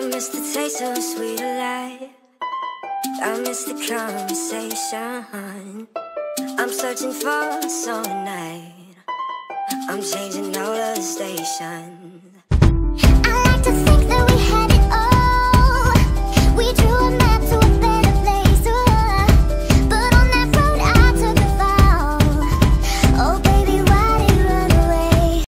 miss the taste of sweet life. I miss the conversation. I'm searching for a summer night. I'm changing all of the stations.